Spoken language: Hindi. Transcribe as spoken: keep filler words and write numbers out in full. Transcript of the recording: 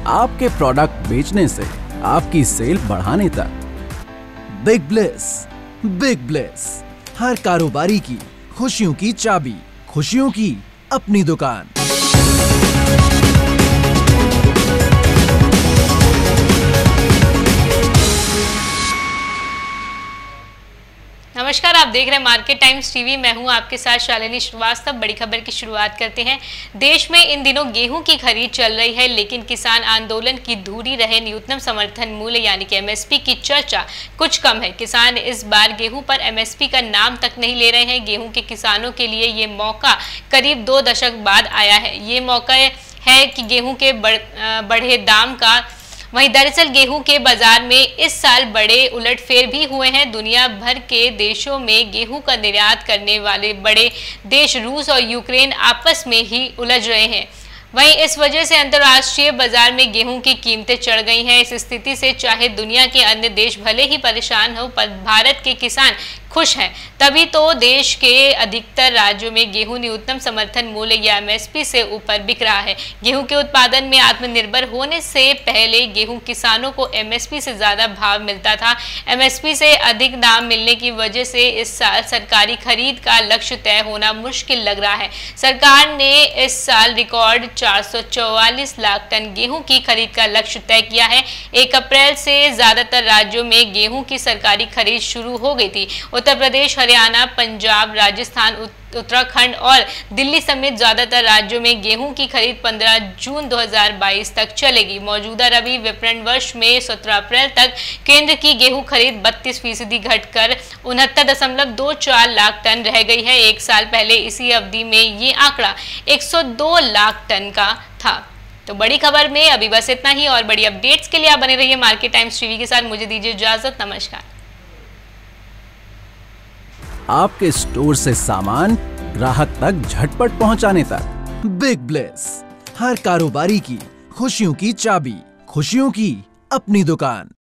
आपके प्रोडक्ट बेचने से आपकी सेल बढ़ाने तक। बिग ब्लेस, बिग ब्लेस, हर कारोबारी की खुशियों की चाबी, खुशियों की अपनी दुकान। नमस्कार, आप देख रहे हैं मार्केट टाइम्स टीवी। मैं हूं आपके साथ शालिनी श्रीवास्तव। बड़ी खबर की शुरुआत करते हैं। देश में इन दिनों गेहूं की खरीद चल रही है, लेकिन किसान आंदोलन की धूरी रहे न्यूनतम समर्थन मूल्य यानी कि एमएसपी की चर्चा कुछ कम है। किसान इस बार गेहूं पर एमएसपी का नाम तक नहीं ले रहे हैं। गेहूं के किसानों के लिए ये मौका करीब दो दशक बाद आया है। ये मौका है कि गेहूं के बढ़े दाम का। वहीं दरअसल गेहूं के बाजार में इस साल बड़े उलटफेर भी हुए हैं। दुनिया भर के देशों में गेहूं का निर्यात करने वाले बड़े देश रूस और यूक्रेन आपस में ही उलझ रहे हैं। वहीं इस वजह से अंतर्राष्ट्रीय बाजार में गेहूं की कीमतें चढ़ गई हैं। इस स्थिति से चाहे दुनिया के अन्य देश भले ही परेशान हो, पर भारत के किसान खुश हैं। तभी तो देश के अधिकतर राज्यों में गेहूं न्यूनतम समर्थन मूल्य या एमएसपी से ऊपर बिक रहा है। गेहूं के उत्पादन में आत्मनिर्भर होने से पहले गेहूं किसानों को एमएसपी से ज्यादा भाव मिलता था। एमएसपी से अधिक दाम मिलने की वजह से इस साल सरकारी खरीद का लक्ष्य तय होना मुश्किल लग रहा है। सरकार ने इस साल रिकॉर्ड चार सौ चौवालीस लाख टन गेहूं की खरीद का लक्ष्य तय किया है। एक अप्रैल से ज्यादातर राज्यों में गेहूं की सरकारी खरीद शुरू हो गई थी। उत्तर प्रदेश, हरियाणा, पंजाब, राजस्थान, उत्तराखंड और दिल्ली समेत ज्यादातर राज्यों में गेहूं की खरीद पंद्रह जून दो हज़ार बाईस तक चलेगी। मौजूदा रबी विपणन वर्ष में सत्रह अप्रैल तक केंद्र की गेहूं खरीद बत्तीस फीसदी घटकर उनहत्तर दशमलव दो चार लाख टन रह गई है। एक साल पहले इसी अवधि में ये आंकड़ा एक सौ दो लाख टन का था। तो बड़ी खबर में अभी बस इतना ही, और बड़ी अपडेट्स के लिए आप बने रहिए मार्केट टाइम्स टीवी के साथ। मुझे दीजिए इजाजत, नमस्कार। आपके स्टोर से सामान ग्राहक तक झटपट पहुंचाने तक। बिग ब्लेस, हर कारोबारी की खुशियों की चाबी, खुशियों की अपनी दुकान।